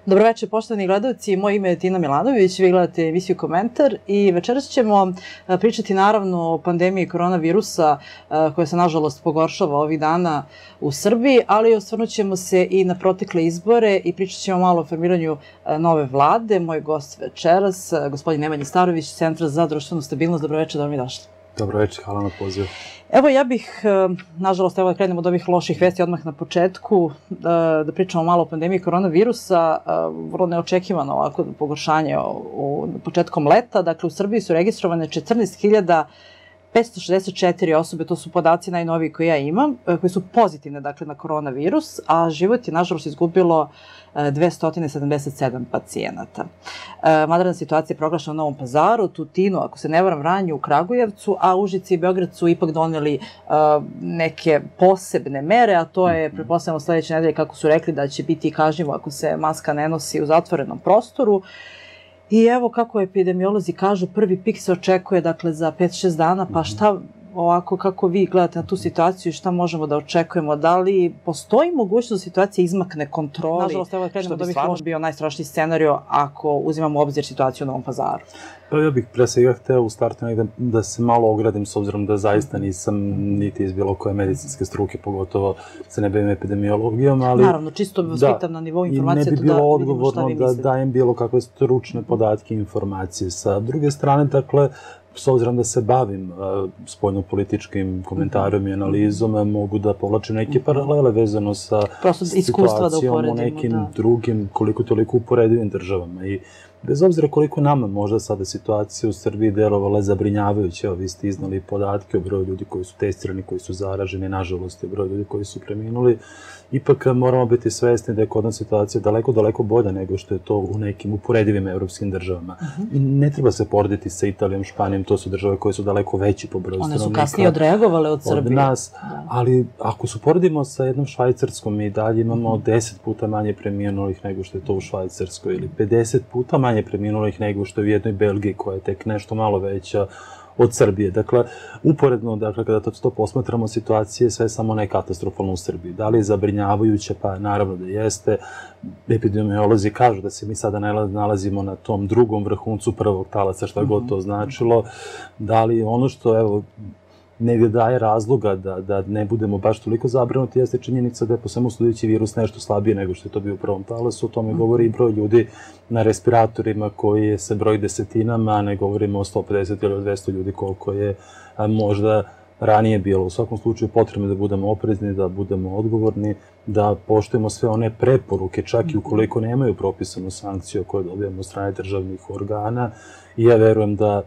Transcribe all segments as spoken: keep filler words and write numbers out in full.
Dobroveče, poštovani gledalci, moje ime je Tina Milanović, vi gledate emisiju Komentar i večeras ćemo pričati naravno o pandemiji koronavirusa koja se nažalost pogoršava ovih dana u Srbiji, ali osvrnut ćemo se i na protekle izbore i pričat ćemo malo o formiranju nove vlade. Moj gost večeras, gospodin Nemanja Starović, Centra za društvenu stabilnost. Dobroveče, da vam je došli. Dobroveče, hvala na pozivu. Evo, ja bih, nažalost, evo da krenemo od ovih loših vesti odmah na početku, da pričamo malo o pandemiji koronavirusa, vrlo neočekivano ovako pogoršanje početkom leta. Dakle, u Srbiji su registrovane četrnaest hiljada petsto šezdeset četiri osobe, to su podaci najnoviji koje ja imam, koji su pozitivne, dakle, na koronavirus, a život je, nažalost, izgubilo dvesta sedamdeset sedam pacijenata. Vanredna situacija je proglašena u Novom Pazaru, Tutinu, ako se ne varam, Vranju, u Kragujevcu, a Užice i Beograd su ipak doneli neke posebne mere, a to je, pretpostavljamo, sledeće nedelje, kako su rekli, da će biti kažnjivo ako se maska ne nosi u zatvorenom prostoru. I evo kako epidemiolozi kažu, prvi pik se očekuje, dakle, za pet šest dana, pa šta ovako, kako vi gledate na tu situaciju i šta možemo da očekujemo? Da li postoji mogućnost da situacija izmakne kontroli? Nažalost, evo da krenemo da bi stvarno bio najstrašniji scenario ako uzimamo u obzir situaciju u Novom Pazaru. Pa ja bih pre svega hteo u startu negde da se malo ogradim, s obzirom da zaista nisam niti iz bilo koje medicinske struke, pogotovo se ne bavim epidemiologijom, ali... Naravno, čisto vas pitam na nivou informacije, da, i ne bi bilo odgovorno da dajem bilo kakve stručne podatke i informacije. Sa druge strane, dakle, s obzirom da se bavim spoljno-političkim komentarom i analizom, mogu da povlačim neke paralele vezano sa situacijom u nekim drugim, koliko toliko uporedivim državama. I bez obzira koliko nama možda sada situacija u Srbiji delovala zabrinjavajuće, evo vi ste iznali podatke o broju ljudi koji su testirani, koji su zaraženi, nažalost je broj ljudi koji su preminuli, ipak moramo biti svesni da je kod nas situacija daleko, daleko bolja nego što je to u nekim uporedivim evropskim državama. Ne treba se porediti sa Italijom, Španijom, to su države koje su daleko veći po broju stanovnika. One su kasnije odreagovale od Srbije. Od nas, ali ako se poredimo sa jednom Švajcarskom, mi dalje imamo deset puta manje preminulih nego što je to u Švajcarskoj, ili pedeset puta manje preminulih nego što je u jednoj Belgiji koja je tek nešto malo veća od Srbije. Dakle, uporedno, dakle, kada to posmatramo, situacije sve samo ne katastrofalno u Srbiji. Da li je zabrinjavajuće? Pa naravno da jeste. Epidemiolozi kažu da se mi sada nalazimo na tom drugom vrhuncu prvog talasa, šta god to značilo. Da li ono što, evo, negde daje razloga da ne budemo baš toliko zabrinuti, jeste činjenica da je po svemu sudeći virus nešto slabije nego što je to bio u prvom talasu. O tome govori i broj ljudi na respiratorima koji se broji desetinama, a ne govorimo o sto pedeset ili dvesta ljudi koliko je možda ranije bilo. U svakom slučaju potrebno da budemo oprezni, da budemo odgovorni, da poštujemo sve one preporuke, čak i ukoliko nemaju propisanu sankciju koje dobijamo od strane državnih organa. I ja verujem da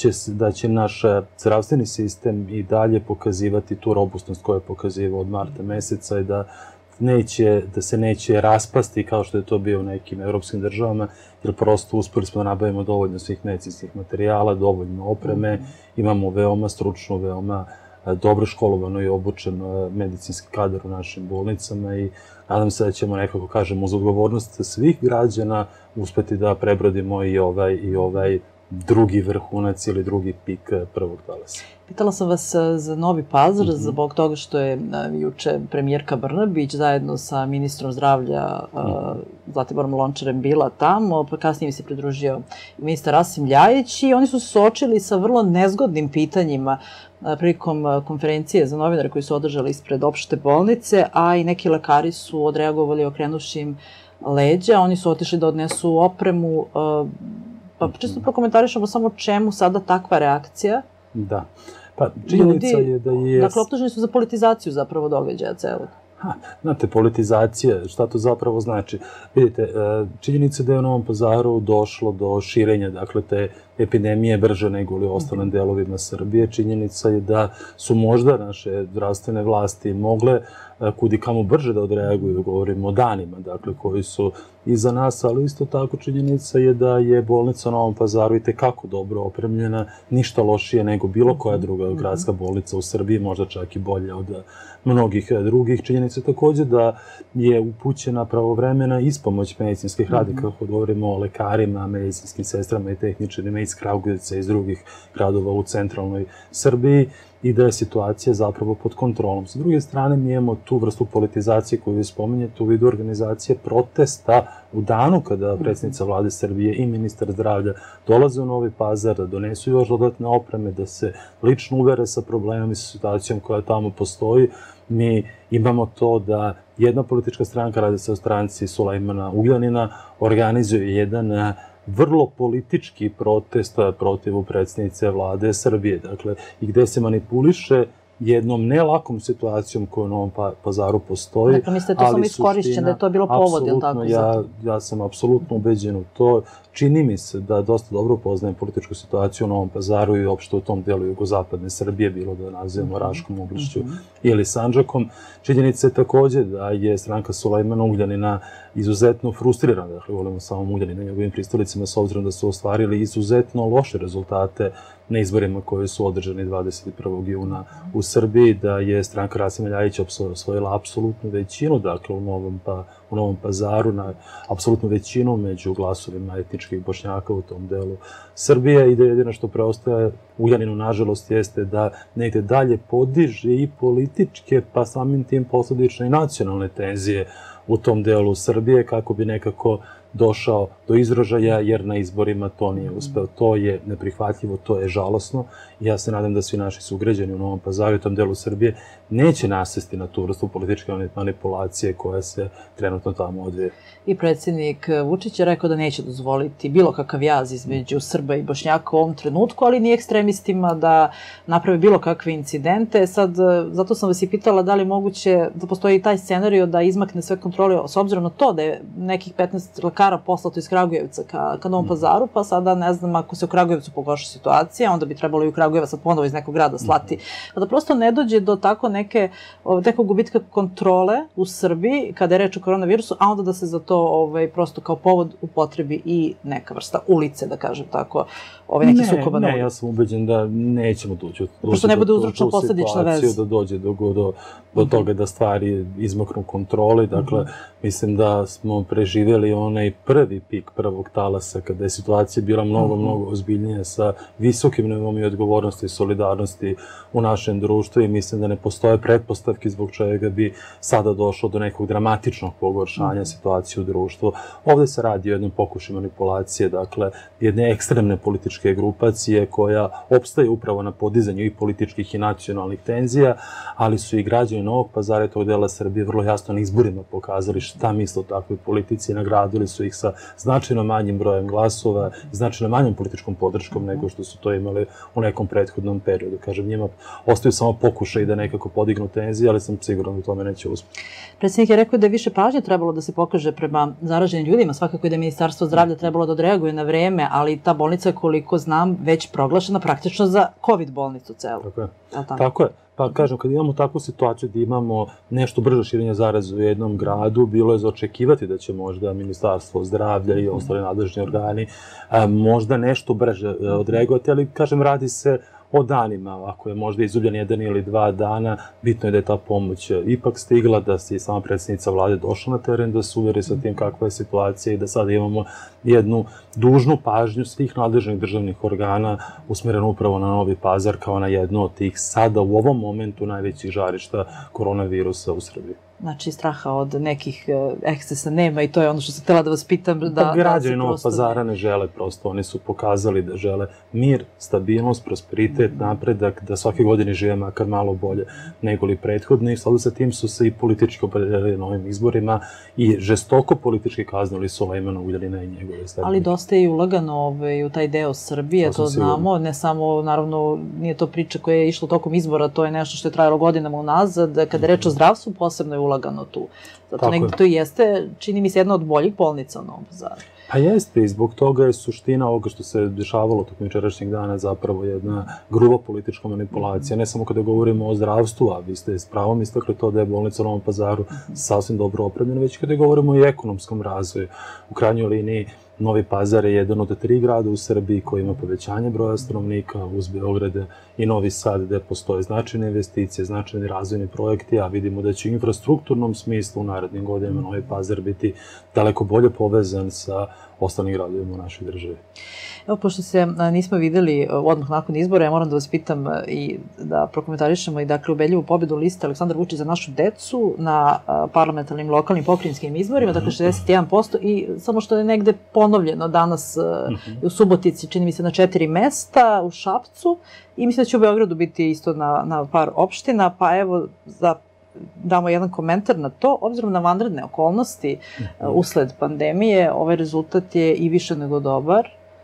da će naš zdravstveni sistem i dalje pokazivati tu robustnost koju je pokazivao od marta meseca i da da se neće raspasti kao što je to bio u nekim evropskim državama, jer prosto uspeli smo da nabavimo dovoljno svih medicinskih materijala, dovoljno opreme, imamo veoma stručnu, veoma dobro školovano i obučen medicinski kadar u našim bolnicama i nadam se da ćemo nekako, kažem, uz odgovornost svih građana uspeti da prebrodimo i ovaj i ovaj drugi vrhunac ili drugi pik prvog talasa. Pitala sam vas za Novi Pazar, zbog toga što je juče premijerka Brnabić zajedno sa ministrom zdravlja Zlatiborom Lončarem bila tamo, pa kasnije mi se pridružio ministar Rasim Ljajić i oni su se suočili sa vrlo nezgodnim pitanjima prilikom konferencije za novinare koji su održali ispred opšte bolnice, a i neki lekari su odreagovali okrenuši im leđa, oni su otišli da odnesu opremu. Pa čisto prokomentarišemo samo čemu sada takva reakcija. Da. Pa činjenica je da je... Dakle, optuženi su za politizaciju zapravo događaja celog. Znate, politizacija, šta to zapravo znači? Vidite, činjenica da je u Novom Pazaru došlo do širenja, dakle, te epidemije brže nego li u ostalim delovima Srbije. Činjenica je da su možda naše zdravstvene vlasti mogle kudikamo brže da odreaguju, govorimo o danima, dakle, koji su iza nas, ali isto tako činjenica je da je bolnica u Novom Pazaru i tekako dobro opremljena, ništa lošije nego bilo koja druga gradska bolnica u Srbiji, možda čak i bolje od mnogih drugih. Činjenica je takođe da je upućena pravovremena ispomoć medicinskih radnika, kako govorimo o lekarima, medicinskim sestrama i tehničarima iz Kragujevca i iz drugih gradova u centralnoj Srbiji. i da je situacija zapravo pod kontrolom. Sa druge strane, mi imamo tu vrstu politizacije koju vi spominjete u vidu organizacije protesta u danu kada predsjednica vlade Srbije i ministar zdravlja dolaze u Novi Pazar, da donesu još dodatne opreme, da se lično uvere sa problemom i sa situacijom koja tamo postoji. Mi imamo to da jedna politička stranka, radi se o stranci Sulejmana Ugljanina, organizuje jedan vrlo politički protest protiv predsjednice vlade Srbije. Dakle, i gde se manipuliše jednom nelakom situacijom koja u Novom Pazaru postoji. Dakle, mislite to samo iskorišćen, da je to bilo povod, ili tako? Ja, ja sam apsolutno ubeđen u to. Čini mi se da dosta dobro poznajem političku situaciju u Novom Pazaru i uopšte u tom delu jugozapadne Srbije, bilo da nazivamo Raškom oblišću ili Sandžakom. Činjenica je takođe da je stranka Sulejmana Ugljanina izuzetno frustrirana, dakle, volimo samo Ugljanina i njegovim pristolicama, s obzirom da su ostvarili izuzetno loše rezultate na izborima koje su održani dvadeset prvog juna u Srbiji, da je stranka Rasima Ljajića osvojila apsolutnu većinu, dakle, u Novom, pa, u Novom Pazaru, na apsolutnu većinu među glasovima etničkih Bošnjaka u tom delu Srbije i da jedino što preostaje Ugljaninu, nažalost, jeste da negde dalje podiže i političke, pa samim tim posledično i nacionalne tenzije u tom delu Srbije, kako bi nekako došao do izražaja, jer na izborima to nije uspeo. To je neprihvatljivo, to je žalosno. Ja se nadam da svi naši sugrađani u Novom Pazaru i u tom delu Srbije neće nasesti na tu vrstu političke manipulacije koja se trenutno tamo odvija. I predsjednik Vučić je rekao da neće dozvoliti bilo kakav jaz između Srba i Bošnjaka u ovom trenutku, ali ni ekstremistima da naprave bilo kakve incidente. Sad, zato sam vas i pitala da li je moguće da postoji i taj scenario da izmakne sve kontrole, s obzirom na to da je nekih petnaest lekara poslato iz Kragujevca ka, ka Novom Pazaru, pa sada ne znam, ako se u Kragujevcu pogorša situacija, onda bi trebalo i u Kragujevac sad ponovo iz nekog grada slati. A da prosto ne dođe do tako neke, nekog gubitka kontrole u Srbiji kada je reč o koronavirusu, a onda da se za to ovaj, prosto kao povod upotrebi i neka vrsta ulice, da kažem tako, ovaj, neki sukoba na ulici. Ne, ja sam ubeđen da nećemo doći Prosto ne bude uzročno-posledična veza. Da dođe do, do, do toga da stvari izmaknu kontroli. Dakle, mislim da smo preživjeli onaj prvi pik prvog talasa, kada je situacija bila mnogo, mnogo ozbiljnija sa visokim nivom i odgovornosti i solidarnosti u našem društvu i mislim da ne postoje pretpostavke zbog čega bi sada došlo do nekog dramatičnog pogoršanja situacije u društvu. Ovde se radi o jednom pokušaju manipulacije, dakle, jedne ekstremne političke grupacije koja opstaje upravo na podizanju i političkih i nacionalnih tenzija, ali su i građani Novog Pazara i tog dela Srbije vrlo jasno na izborima pokazali šta misle o takvoj politici i nagradili su ih sa značajno manjim brojem glasova i značajno manjom političkom podrškom nego što su to imali u nekom prethodnom periodu. Kažem, njima ostaju samo pokušaj da nekako podignu tenzije, ali sam siguran da u tome neće uspjeti. Predsjednik je rekao da je više pažnje trebalo da se pokaže prema zaraženim ljudima, svakako i da je Ministarstvo zdravlja trebalo da odreaguje na vreme, ali ta bolnica je, koliko znam, već proglašena praktično za COVID bolnicu celu. Tako je. Tako je. Pa kažem, kad imamo takvu situaciju da imamo nešto brže širenje zaraze u jednom gradu, bilo je za očekivati da će možda Ministarstvo zdravlja i ostali nadležni organi možda nešto brže odreagovati, ali kažem, radi se o danima. Ako je možda izgubljen jedan ili dva dana, bitno je da je ta pomoć ipak stigla, da se i sama predsjednica vlade došla na teren, da se uveri sa tim kakva je situacija i da sada imamo jednu dužnu pažnju svih nadležnih državnih organa usmerenu upravo na Novi Pazar kao na jednu od tih sada u ovom momentu najvećih žarišta koronavirusa u Srbiji. Znači, straha od nekih ekscesa nema i to je ono što sam htjela da vas pitam. Pa građani Novog Pazara ne žele prosto, oni su pokazali da žele mir, stabilnost, prosperitet, napredak, da svake godine žive makar malo bolje nego li prethodni. Sada sa tim su se i politički opredelili na ovim izborima i žestoko politički kaznili Sulejmana Ugljanina i njegove sledbenike. Ali dosta je i ulagano u taj deo Srbije, to znamo, ne samo, naravno, nije to priča koja je išla tokom izbora, to je nešto što je trajalo godinama unazad. Kada je reč o zdravstvu, posebno je ulagano tu. Zato negdje to jeste, čini mi se, jedna od boljih bolnica u Novom Pazaru. Pa jeste i zbog toga je suština ovoga što se dešavalo tokom jučerašnjeg dana zapravo jedna gruba politička manipulacija. Ne samo kada govorimo o zdravstvu, a vi ste s pravom istakli to da je bolnica u Novom Pazaru sasvim dobro opremljena, već kada govorimo i o ekonomskom razvoju. U krajnjoj liniji Novi Pazar je jedan od tri grada u Srbiji koji ima povećanje broja stanovnika, uz Beograd i Novi Sad, gde postoje značajne investicije, značajni razvojni projekti, a vidimo da će infrastruktura infrastrukturnom smislu u narednim godinama Novi Pazar biti daleko bolje povezan sa ostalim gradovima u našoj državi. Evo, pošto se nismo videli odmah nakon izbora, ja moram da vas pitam i da prokomentarišemo i dakle ubedljivu pobedu liste Aleksandar Vučić za našu decu na parlamentarnim, lokalnim, pokrajinskim izborima, dakle šezdeset jedan posto, i samo što je negde ponovljeno danas u Subotici, čini mi se na četiri mesta, u Šapcu, i mislim da će u Beogradu biti isto na, na par opština, pa evo za damo jedan komentar na to. Obzirom na vanredne okolnosti usled pandemije, ovaj rezultat je i više nego dobar,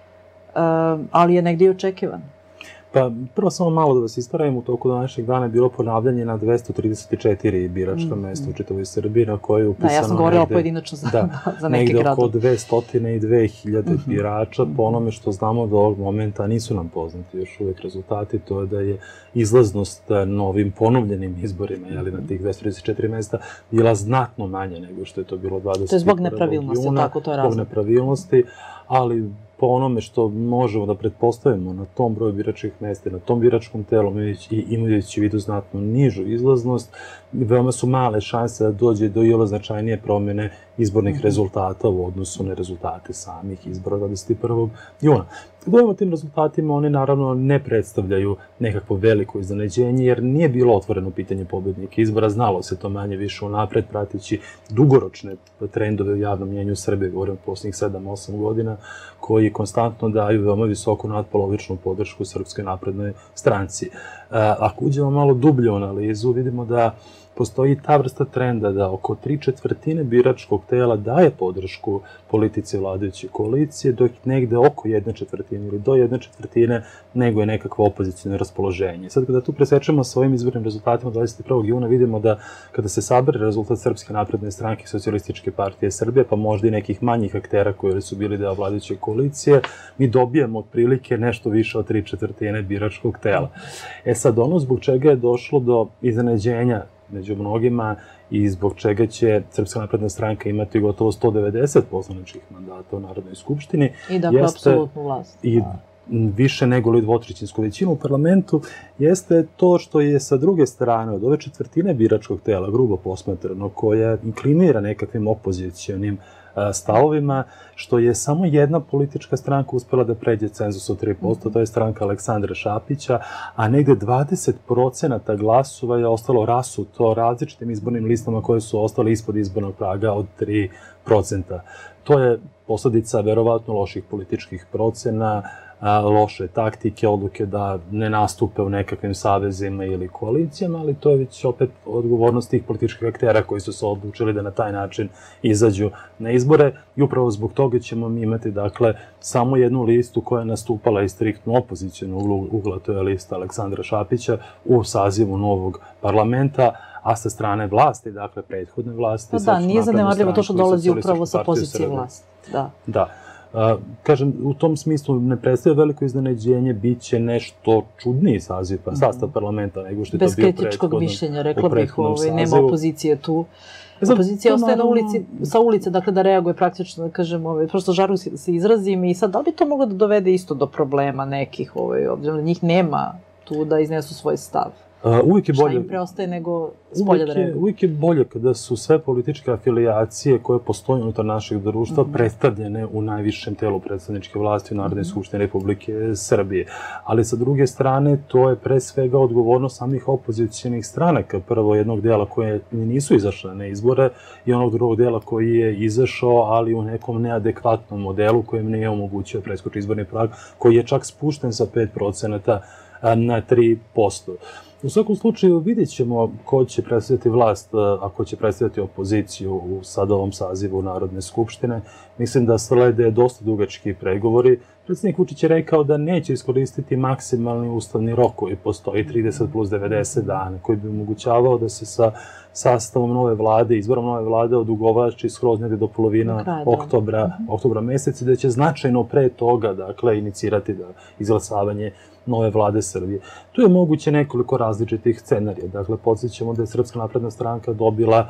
ali je negdje i očekivan. Pa, prvo samo malo da vas ispravim, u toku današnjeg dana je bilo ponavljanje na dvesta trideset četiri biračka mesta u čitavoj Srbiji, na koje je upisano... Da, ja sam govorila pojedinačno za, da, za neke gradove. Negde oko dvesta dve hiljade birača, po onome što znamo do ovog momenta nisu nam poznati još uvek rezultati, to je da je izlaznost na ovim ponovljenim izborima, jeli, na tih dvesta trideset četiri mesta, bila znatno manje nego što je to bilo dvadeset prvog juna. To je zbog nepravilnosti, tako to je razlog. Zbog nepravilnosti, ali po onome što možemo da pretpostavimo na tom broju biračkih mesta, na tom biračkom telu, i imajući u vidu znatno nižu izlaznost, veoma su male šanse da dođe do iole značajnije promjene izbornih rezultata u odnosu na rezultate samih izbora dvadeset prvog juna. Kad govorimo o tim rezultatima, oni naravno ne predstavljaju nekakvo veliko iznenađenje, jer nije bilo otvoreno pitanje pobednika izbora, znalo se to manje više unapred, pratići dugoročne trendove u javnom mnjenju Srbije, govorim posljednjih sedam osam godina, koji konstantno daju veoma visoku nadpolovičnu podršku Srpskoj naprednoj stranci. Ako uđemo malo dublje u analizu, vidimo da postoji ta vrsta trenda da oko tri četvrtine biračkog tela daje podršku politici vladajuće koalicije, dok negde oko jedne četvrtine ili do jedne četvrtine nego je nekakvo opozicijno raspoloženje. Sad kada tu presečemo sa ovim izbornim rezultatima dvadeset prvog juna, vidimo da kada se sabere rezultat Srpske napredne stranke i Socijalističke partije Srbije, pa možda i nekih manjih aktera koji su bili deo vladajuće koalicije, mi dobijemo otprilike nešto više od tri četvrtine biračkog tela. E sad, ono zbog čega je došlo do iznenađenja među mnogima i zbog čega će Srpska napredna stranka imati gotovo sto devedeset poslaničkih mandata u Narodnoj skupštini. I dakle, apsolutnu vlast. I više nego li dvotrećinsku većinu u parlamentu, jeste to što je sa druge strane od ove četvrtine biračkog tela, grubo posmatrano, koja inklinira nekakvim opozicijonim stavovima, što je samo jedna politička stranka uspela da pređe cenzus od tri posto, to je stranka Aleksandra Šapića, a negde dvadeset procenata glasova je ostalo rasuto različitim izbornim listama koje su ostale ispod izbornog praga od tri procenta. To je posledica verovatno loših političkih procena, loše taktike, odluke da ne nastupe u nekakvim savezima ili koalicijama, ali to je već opet odgovornost tih političkih aktera koji su se odlučili da na taj način izađu na izbore, i upravo zbog toga ćemo mi imati, dakle, samo jednu listu koja je nastupala iz striktno opozicionog ugla, to je lista Aleksandra Šapića u sazivu novog parlamenta, a sa strane vlasti, dakle, prethodne vlasti... Da, nije zanemarljivo to što dolazi upravo sa pozicije vlasti. Da. Da. Kažem, u tom smislu ne predstavlja veliko iznenađenje, bit će nešto čudniji saziv, sastav parlamenta nego što je to bio prethodno. Bez kritičkog mišljenja, rekla bih, nema opozicije tu. Opozicija ostaje na ulici, sa ulice, dakle, da reaguje praktično, da kažem, prosto žaru se izrazim, i sad, da li bi to moglo da dovede isto do problema nekih, obzirom da njih nema tu da iznesu svoj stav? Uvijek je bolje... Šta im preostaje nego spolja da reaguju? Uvijek je bolje kada su sve političke afilijacije koje postoje unutar našeg društva predstavljene u najvišem telu predstavničke vlasti u Narodnoj skupštini Republike Srbije. Ali sa druge strane, to je pre svega odgovornost samih opozicijonih stranaka. Prvo jednog dela koje nisu izašle na izbore i onog drugog dela koji je izašao, ali u nekom neadekvatnom modelu kojem nije omogućio preskoči izborni prag, koji je čak spušten sa pet procenata na tri posto. U svakom slučaju vidjet ćemo ko će predstavljati vlast, a ko će predstavljati opoziciju u sad ovom sazivu Narodne skupštine. Mislim da slede dosta dugački pregovori. Predsjednik Vučić je rekao da neće iskoristiti maksimalni ustavni rok koji postoji trideset plus devedeset dana, koji bi omogućavao da se sa sastavom nove vlade, izborom nove vlade odugovlači skroz negde do polovina oktobra, oktobra meseca, da će značajno pre toga, dakle, inicirati da izglasavanje nove vlade Srbije. Tu je moguće nekoliko različitih scenarija. Dakle, podsjećamo da je Srpska napredna stranka dobila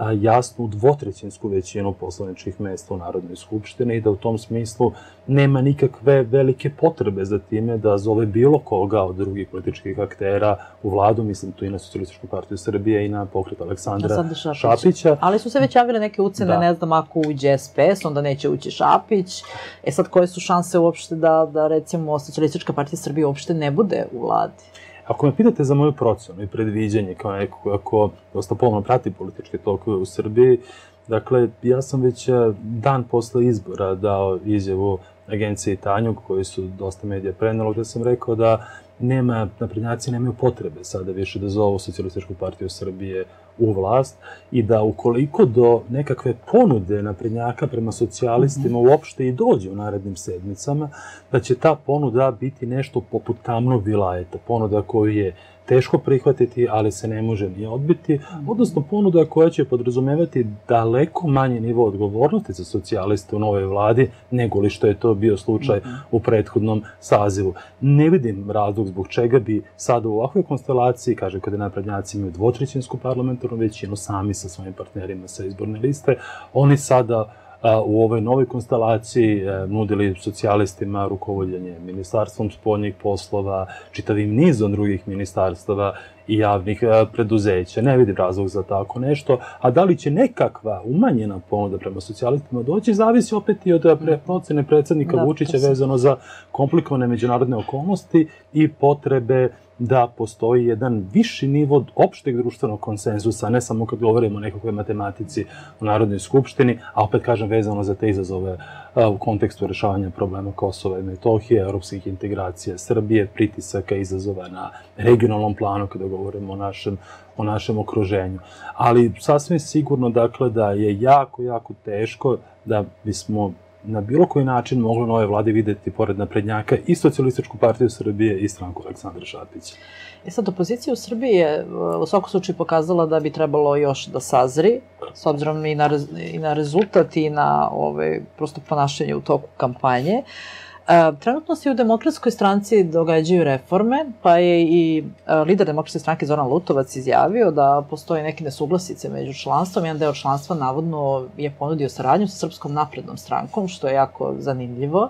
jasnu dvotrećinsku većinu poslaničkih mesta u Narodnoj skupštini i da u tom smislu nema nikakve velike potrebe za time da zove bilo koga od drugih političkih aktera u vladu, mislim tu i na Socijalističku partiju Srbije i na pokret Aleksandra Šapića. Ali su se već javile neke ucene, ne znam, ako uđe S P S, onda neće ući Šapić. E sad, koje su šanse uopšte da, da recimo, Socijalistička partija Srbije uopšte ne bude u vladi? Ako me pitate za moju procenu i predviđanje kao neko ako dosta pomno prati političke tokove u Srbiji, dakle, ja sam već dan posle izbora dao izjavu agenciji Tanjug, koji su dosta medija prenelo, gde sam rekao da nema, naprednjaci nemaju potrebe sada više da zovu Socijalističku partiju Srbije u vlast i da ukoliko do nekakve ponude naprednjaka prema socijalistima uopšte i dođe u narednim sedmicama, da će ta ponuda biti nešto poput tamnog vilajeta, ponuda koju je teško prihvatiti, ali se ne može ni odbiti, odnosno ponuda koja će podrazumevati daleko manji nivo odgovornosti za socijaliste u novoj vladi, nego li što je to bio slučaj u prethodnom sazivu. Ne vidim razlog zbog čega bi sada u ovakvoj konstelaciji, kaže kada naprednjaci imaju dvotrećinsku parlamentarnu većinu sami sa svojim partnerima sa izborne liste, oni sada u ovoj novoj konstelaciji nudili socijalistima rukovodjenje Ministarstvom spoljnih poslova, čitavim nizom drugih ministarstava i javnih preduzeća. Ne vidim razlog za tako nešto, a da li će nekakva umanjena ponuda prema socijalistima doći, zavisi opet i od procene predsjednika Vučića vezano za komplikovane međunarodne okolnosti i potrebe da postoji jedan viši nivo opšteg društvenog konsenzusa, ne samo kad govorimo o nekakvoj matematici u Narodnoj skupštini, a opet kažem vezano za te izazove u kontekstu rešavanja problema Kosova i Metohije, evropskih integracija Srbije, pritisaka, izazova na regionalnom planu kada govorimo o našem, o našem okruženju. Ali sasvim sigurno, dakle, da je jako, jako teško da bismo na bilo koji način moglo na ovoj vladi videti pored naprednjaka i Socijalističku partiju Srbije i stranku Aleksandra Šapića. E sad, opozicija u Srbiji je u svakom slučaju pokazala da bi trebalo još da sazri, s obzirom i na, i na rezultat i na ove, prosto ponašanje u toku kampanje. E, trenutno se u Demokratskoj stranci događaju reforme, pa je i lider Demokratske stranke Zoran Lutovac izjavio da postoje neke nesuglasice među članstvom. Jedan deo članstva navodno je ponudio saradnju sa Srpskom naprednom strankom, što je jako zanimljivo,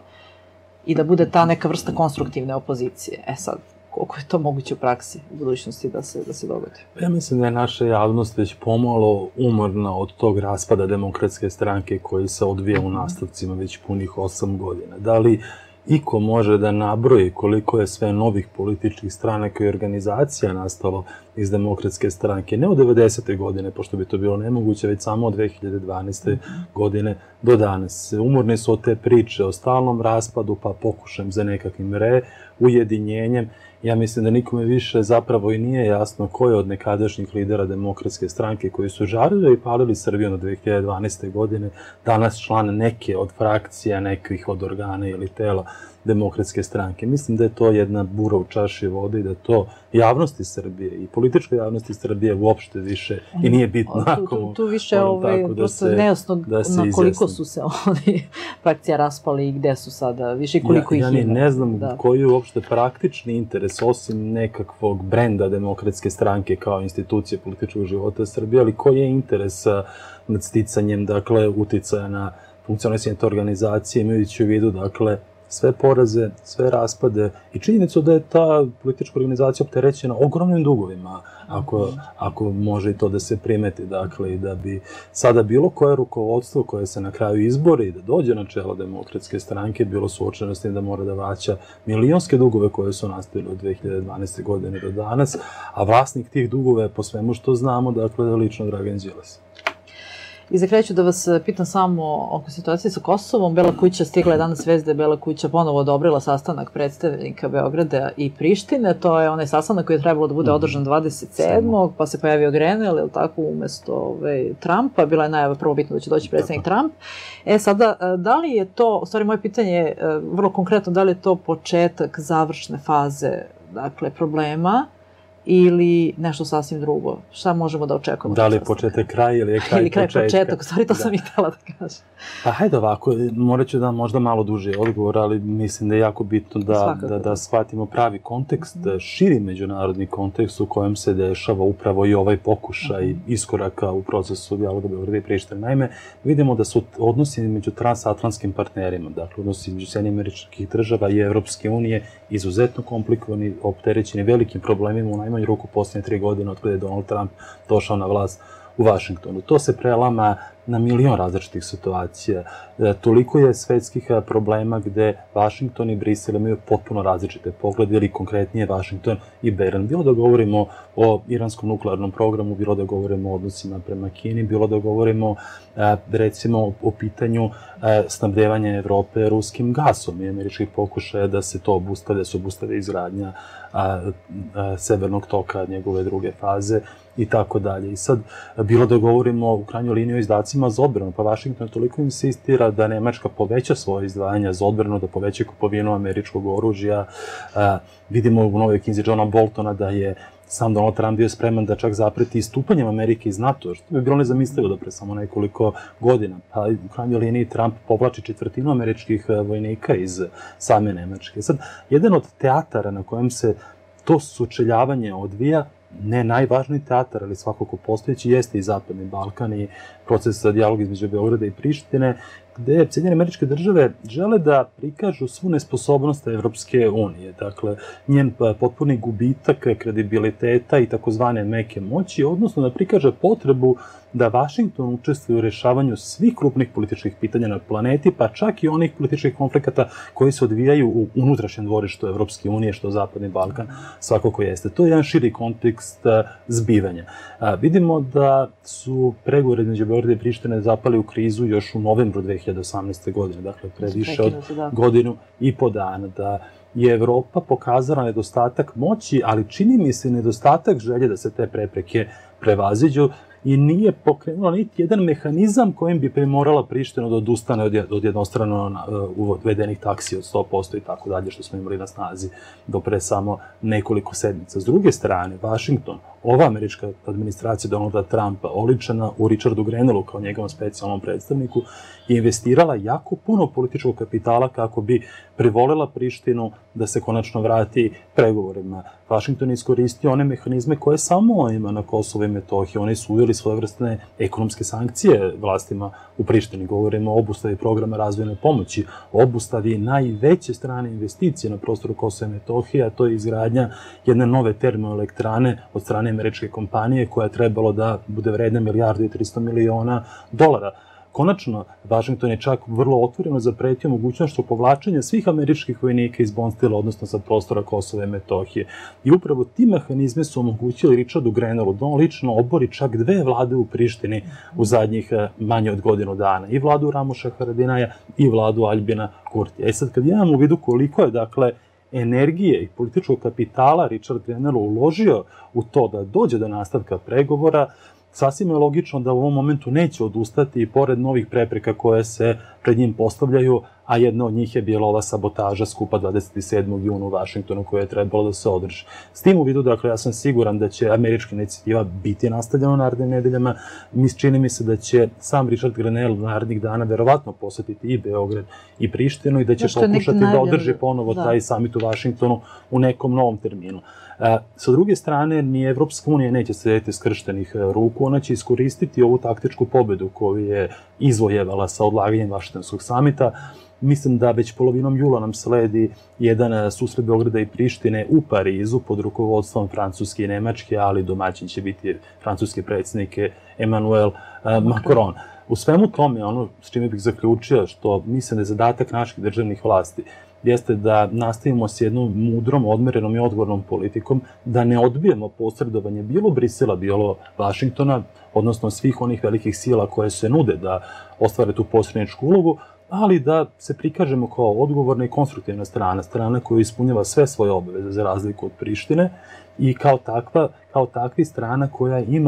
i da bude ta neka vrsta konstruktivne opozicije. E sad, koliko je to moguće u praksi u budućnosti da se, da se dogodi? Ja mislim da je naša javnost već pomalo umorna od tog raspada Demokratske stranke koji se odvija u nastavcima već punih osam godina. Da li iko može da nabroji koliko je sve novih političkih stranaka i organizacija nastalo iz Demokratske stranke, ne od devedesete godine, pošto bi to bilo nemoguće, već samo od dve hiljade dvanaeste. godine do danas. Umorni su od te priče o stalnom raspadu, pa pokušajem za nekakvim reujedinjenjem. Ja mislim da nikome više zapravo i nije jasno ko je od nekadašnjih lidera Demokratske stranke koji su žarili i palili Srbiju na dve hiljade dvanaeste. godine, danas član neke od frakcija, nekih od organa ili tela Demokratske stranke. Mislim da je to jedna bura u čaši vode i da to javnosti Srbije i političkoj javnosti Srbije uopšte više i nije bitno. Tu, tu više je prosto nejasno na koliko su se oni frakcija raspali i gde su sada, više i koliko ih ima. Ja ne znam koji je uopšte praktični interes, osim nekakvog brenda Demokratske stranke kao institucije političkog života Srbije, ali koji je interes nad sticanjem, dakle, uticaja na funkcionisanje te organizacije, imajući u vidu, dakle, sve poraze, sve raspade i činjenicu da je ta politička organizacija opterećena ogromnim dugovima, ako, ako može i to da se primeti, dakle, i da bi sada bilo koje rukovodstvo koje se na kraju izbori i da dođe na čelo Demokratske stranke bilo suočeno s tim da mora da vraća milionske dugove koje su nastavili od dve hiljade dvanaeste. godine do danas, a vlasnik tih dugova je po svemu što znamo, dakle, da je lično Dragan Đilas. I za kraj ću da vas pitam samo oko situacije sa Kosovom. Bela kuća, stigla je danas vest da je Bela kuća ponovo odobrila sastanak predstavnika Beograda i Prištine. To je onaj sastanak koji je trebalo da bude održan dvadeset sedmog pa se pojavio Grenell, ili tako, umesto ove, Trumpa. Bila je najava prvo bitno da će doći predstavnik Trump. E sada, da li je to, u stvari moje pitanje je vrlo konkretno, da li je to početak završne faze, dakle, problema ili nešto sasvim drugo? Šta možemo da očekujemo? Da li je početak kraj ili je kraj ili kraj početka? početak, u stvari to sam i htjela da kažem. Pa hajde ovako, morat ću da možda malo duže odgovor, ali mislim da je jako bitno da, da, da shvatimo pravi kontekst, mm. širi međunarodni kontekst u kojem se dešava upravo i ovaj pokušaj mm. iskoraka u procesu dijaloga Beograda i Prištine. Naime, vidimo da su odnosi među transatlantskim partnerima, dakle odnosi među Sjedinjenih Američkih Država i Evropske unije izuzetno komplikovani, opterećeni velikim problemima u najmanju ruku posljednje tri godine od kada je Donald Trump došao na vlast u Vašingtonu. To se prelama na milion različitih situacija. E, toliko je svetskih problema gde Vašington i Brisel imaju potpuno različite poglede, ili konkretnije Vašington i Beran. Bilo da govorimo o iranskom nuklearnom programu, bilo da govorimo o odnosima prema Kini, bilo da govorimo e, recimo o pitanju e, snabdevanja Evrope ruskim gasom i američkih pokušaja da se to obustave, da se obustave izgradnja a, a, Severnog toka, njegove druge faze i tako dalje. I sad, bilo da govorimo u krajnjoj liniji o izdacima za odbranu, pa Vašington toliko insistira da Nemačka poveća svoje izdvajanja za odbranu, da poveća kupovinu američkog oružja. A, vidimo u novoj knjizi Johna Boltona da je sam Donald Trump bio spreman da čak zapreti istupanjem Amerike iz NATO, što bi bilo nezamislivo da pre samo nekoliko godina. Pa u krajnjoj liniji Trump povlači četvrtinu američkih vojnika iz same Nemačke. Sad, jedan od teatara na kojem se to sučeljavanje odvija, ne najvažniji teatar, ali svakako postojeći, jeste i Zapadni Balkan i proces dijaloga između Beograda i Prištine, gde Sjedinjene Američke Države žele da prikažu svu nesposobnost Evropske unije. Dakle, njen potpuni gubitak kredibiliteta i takozvane meke moći, odnosno da prikaže potrebu da Vašington učestvuje u rešavanju svih krupnih političkih pitanja na planeti, pa čak i onih političkih konflikata koji se odvijaju u unutrašnjem dvorištu Evropske unije, što Zapadni Balkan svakako jeste. To je jedan širi kontekst zbivanja. Vidimo da su pregovori između Beograda i Prištine zapali u krizu još u novembru dve hiljade osamnaeste. godine, dakle pre više od godinu i po dana, da je Evropa pokazala nedostatak moći, ali čini mi se nedostatak želje da se te prepreke prevaziđu i nije pokrenula niti jedan mehanizam kojim bi primorala Prištinu da odustane od jednostrano uvedenih taksi od sto posto i tako dalje, što smo imali na snazi do pre samo nekoliko sedmica. S druge strane, Vašington, ova američka administracija Donalda Trumpa, oličena u Richardu Grenellu kao njegovom specijalnom predstavniku, je investirala jako puno političkog kapitala kako bi privolila Prištinu da se konačno vrati pregovorima. Vašington je iskoristio one mehanizme koje samo ima na Kosovo i Metohiji. Oni su uveli svojevrstne ekonomske sankcije vlastima u Prištini. Govorimo o obustavi programa razvojne pomoći, o obustavi najveće strane investicije na prostoru Kosova i Metohije, a to je izgradnja jedne nove termoelektrane od strane američke kompanije koja je trebalo da bude vredna milijardu i tristo miliona dolara. Konačno, Vašington je čak vrlo otvoreno zapretio mogućnošću povlačenja svih američkih vojnika iz Bonstila, odnosno sa prostora Kosova i Metohije. I upravo ti mehanizme su omogućili Richardu Grenellu da on lično obori čak dve vlade u Prištini u zadnjih manje od godinu dana. I vladu Ramuša Haradinaja i vladu Aljbina Kurtija. E sad, kad imamo u vidu koliko je, dakle, energije i političkog kapitala Richard Grenell uložio u to da dođe do nastavka pregovora, sasvim je logično da u ovom momentu neće odustati i pored novih prepreka koje se pred njim postavljaju, a jedna od njih je bila ova sabotaža skupa dvadeset sedmog juna u Vašingtonu koje je trebalo da se održi. S tim u vidu, dakle, ja sam siguran da će američka inicijativa biti nastavljena u narednim nedeljama. Čini mi se da će sam Richard Grenell narednih dana verovatno posetiti i Beograd i Prištinu i da će pokušati da održi ponovo taj samit u Vašingtonu u nekom novom terminu. Sa druge strane, ni Evropska unija neće sedeti skrštenih ruku, ona će iskoristiti ovu taktičku pobedu koju je izvojevala sa odlaganjem Vašingtonskog samita. Mislim da već polovinom jula nam sledi jedan susret Beograda i Prištine u Parizu pod rukovodstvom Francuske i Nemačke, ali domaćin će biti francuski predsjednik Emmanuel Macron. U svemu tome, ono s čime bih zaključio, što mislim da je zadatak naših državnih vlasti, jeste da nastavimo s jednom mudrom, odmerenom i odgovornom politikom, da ne odbijemo posredovanje bilo Brisela, bilo Vašingtona, odnosno svih onih velikih sila koje se nude da ostvare tu posredničku ulogu, ali da se prikažemo kao odgovorna i konstruktivna strana, strana koja ispunjava sve svoje obaveze za razliku od Prištine i kao takva, kao takvi strana koja ima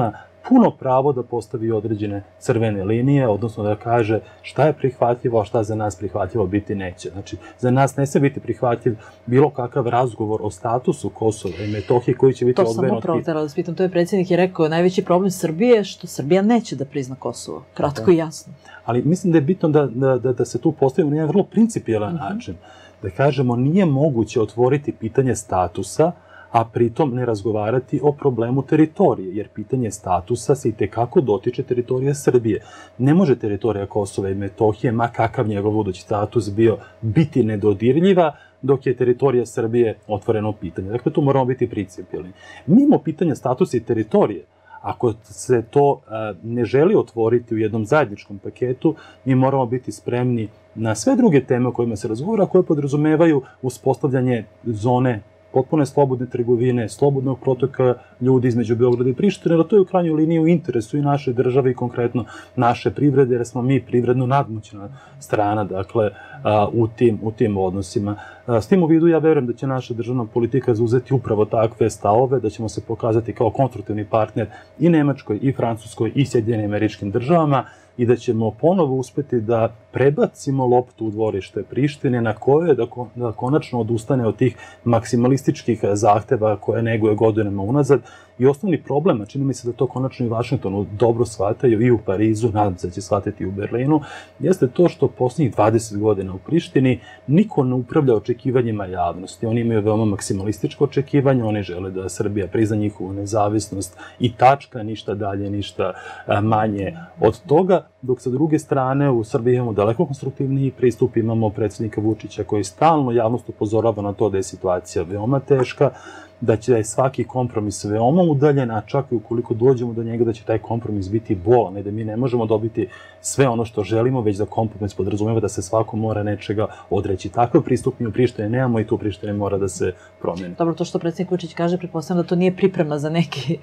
puno pravo da postavi određene crvene linije, odnosno da kaže šta je prihvatljivo, a šta za nas prihvatljivo biti neće. Znači, za nas ne smije biti prihvatljiv bilo kakav razgovor o statusu Kosova i Metohije koji će biti odvojen od pitanja. To sam upravo htjela da spitam, to je predsjednik je rekao, najveći problem Srbije je što Srbija neće da prizna Kosovo. Kratko i jasno. Ali mislim da je bitno da, da, da, da se tu postavimo na jedan vrlo principijelan uh-huh. način. Da kažemo, nije moguće otvoriti pitanje statusa, a pritom ne razgovarati o problemu teritorije, jer pitanje statusa se itekako dotiče teritorije Srbije. Ne može teritorija Kosova i Metohije, ma kakav njegov budući status bio, biti nedodirljiva, dok je teritorija Srbije otvoreno pitanje. Dakle, tu moramo biti principijelni. Mimo pitanja statusa i teritorije, ako se to a, ne želi otvoriti u jednom zajedničkom paketu, mi moramo biti spremni na sve druge teme o kojima se razgovara, koje podrazumevaju uspostavljanje zone potpune slobodne trgovine, slobodnog protoka ljudi između Beograda i Prištine, jer to je u krajnjoj liniji u interesu i naše države i konkretno naše privrede, jer smo mi privredno nadmoćna strana, dakle, u tim, u tim odnosima. S tim u vidu ja verujem da će naša državna politika zauzeti upravo takve stavove, da ćemo se pokazati kao konstruktivni partner i Nemačkoj, i Francuskoj, i Sjedinjenim Američkim Državama, i da ćemo ponovo uspeti da prebacimo loptu u dvorište Prištine, na koje da, da konačno odustane od tih maksimalističkih zahteva koje neguje godinama unazad. I osnovni problem, a čini mi se da to konačno i Vašingtonu dobro shvataju, i u Parizu, nadam se da će shvatiti i u Berlinu, jeste to što posljednjih dvadeset godina u Prištini niko ne upravlja očekivanjima javnosti. Oni imaju veoma maksimalističko očekivanje, oni žele da Srbija prizna njihovu nezavisnost i tačka, ništa dalje, ništa manje od toga, dok sa druge strane u Srbiji imamo daleko konstruktivniji pristup, imamo predsjednika Vučića koji stalno javnost upozorava na to da je situacija veoma teška, da će svaki kompromis veoma udaljen, a čak i ukoliko dođemo do njega da će taj kompromis biti bolan i da mi ne možemo dobiti sve ono što želimo, već da kompromis podrazumeva da se svako mora nečega odreći. Takav pristup mi u Prištini nemamo i tu Prištine mora da se promijeni. Dobro, to što predsjednik Vučić kaže, pretpostavljam da to nije priprema za neki,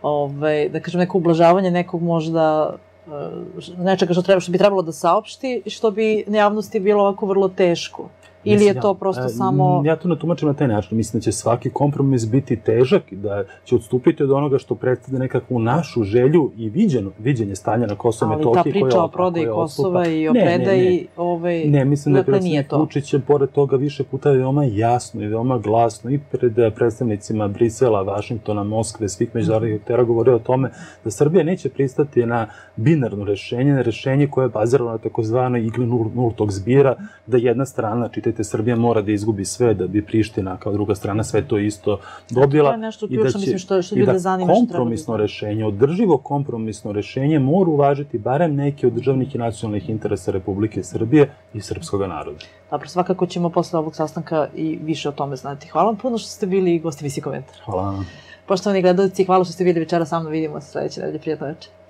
ovaj, da kažem, neko ublažavanje nekog možda nečega što, treba, što bi trebalo da saopšti i što bi na javnosti bilo ovako vrlo teško. Ili je to prosto samo... Ja to ne tumačim na taj način. Mislim da će svaki kompromis biti težak, da će odstupiti od onoga što predstavlja nekakvu našu želju i viđeno, viđenje stanja na Kosovo i Metohiji. Ali ta priča o prodaji Kosova i o predaji... Ne, mislim da je predsjednik Vučić pored toga više puta veoma jasno i veoma glasno i pred predstavnicima Brisela, Vašingtona, Moskve, svih međunarodnih aktera govorio o tome da Srbija neće pristati na binarno rešenje, na rešenje koje je bazirano na takozvanoj igli nultog zbira, da jedna strana, čitajte, Srbija mora da izgubi sve da bi Priština kao druga strana sve to isto dobila. To je nešto ključno, mislim, što, što ljude zanima, što treba biti. Kompromisno rešenje, održivo kompromisno rešenje mora uvažiti barem neke od državnih i nacionalnih interesa Republike Srbije i srpskog naroda. Dobro, svakako ćemo posle ovog sastanka i više o tome znati. Hvala vam puno što ste bili gosti Visi komentar. Hvala vam. Poštovani gledalci, hvala što ste bili večera sa mnom, vidimo se sledeće nedelje, prijatno večer.